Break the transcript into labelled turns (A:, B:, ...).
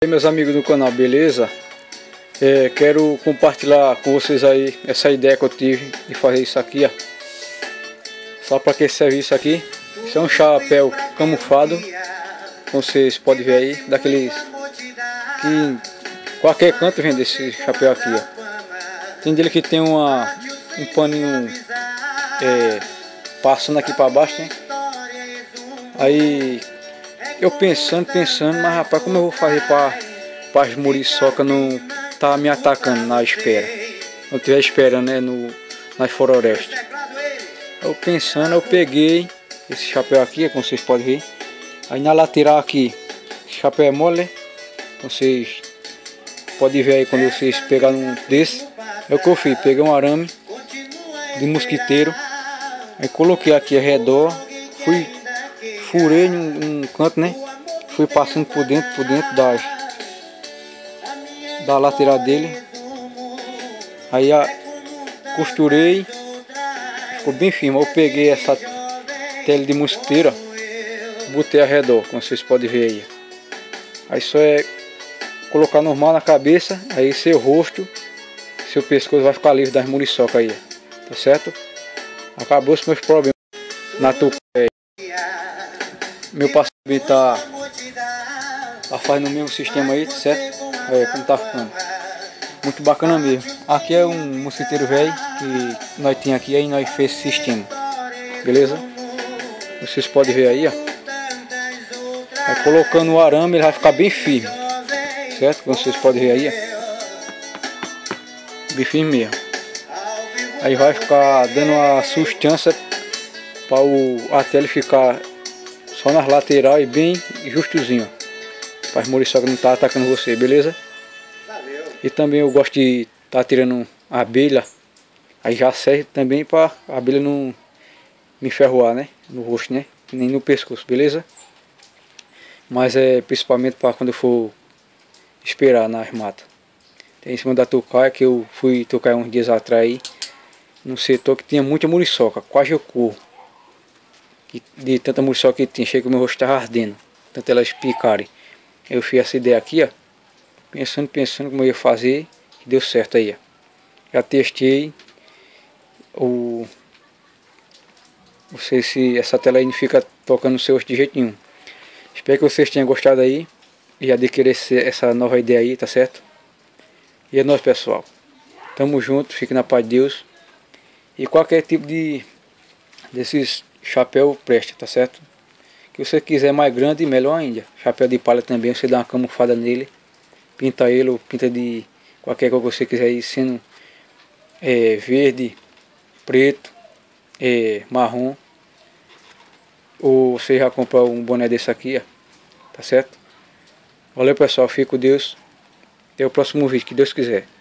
A: E aí, meus amigos do canal, beleza? Quero compartilhar com vocês aí essa ideia que eu tive de fazer isso aqui, ó. Só para que serve isso aqui? Isso é um chapéu camuflado, como vocês podem ver aí, daqueles que em qualquer canto vende esse chapéu aqui, ó. Tem dele que tem um paninho passando aqui para baixo, né? Aí eu pensando, mas rapaz, como eu vou fazer para as muriçoca não tá me atacando na espera? Eu estiver esperando, né, nas florestas. Eu pensando, eu peguei esse chapéu aqui, como vocês podem ver. Aí na lateral aqui, esse chapéu é mole, né? Vocês podem ver aí quando vocês pegaram um desse. É o que eu fiz, peguei um arame de mosquiteiro, aí coloquei aqui ao redor, furei num canto, né? Fui passando por dentro da lateral dele. Aí costurei, ficou bem firme. Eu peguei essa tela de mosquiteiro, botei ao redor, como vocês podem ver aí. Aí só é colocar normal na cabeça, aí seu rosto, seu pescoço vai ficar livre das muriçoca aí, tá certo? Acabou os meus problemas na touca. Meu parceiro tá fazendo o mesmo sistema aí, certo? Como tá ficando. Muito bacana mesmo. Aqui é um mosquiteiro velho que nós temos aqui, aí nós fez esse sistema. Beleza? Vocês podem ver aí, ó. Aí colocando o arame ele vai ficar bem firme. Certo? Como vocês podem ver aí, ó. Bem firme mesmo. Aí vai ficar dando uma sustância para a tela ficar só nas laterais e bem justozinho, para as muriçoca não estar atacando você, beleza? E também eu gosto de estar tirando a abelha, aí já serve também para a abelha não me ferroar, né? No rosto, né? Nem no pescoço, beleza? Mas principalmente para quando eu for esperar nas matas. Tem em cima da tocaia que eu fui tocar uns dias atrás aí, num setor que tinha muita muriçoca, quase eu corro. De tanta muriçoca que tinha, chega que o meu rosto estava ardendo, tanto elas picarem. Eu fiz essa ideia aqui, ó, pensando como eu ia fazer, e deu certo aí, ó. Já testei, não sei se essa tela aí não fica tocando no seu rosto de jeito nenhum. Espero que vocês tenham gostado aí, e adquirir essa nova ideia aí, tá certo? E é nóis, pessoal. Tamo junto, fique na paz de Deus. E qualquer tipo desses chapéu presta, tá certo? Que você quiser mais grande, melhor ainda. Chapéu de palha também, você dá uma camuflada nele, pinta ele ou pinta de qualquer cor que você quiser aí, sendo verde, preto, marrom. Ou você já comprar um boné desse aqui, ó, tá certo? Valeu, pessoal, fique com Deus. Até o próximo vídeo, que Deus quiser.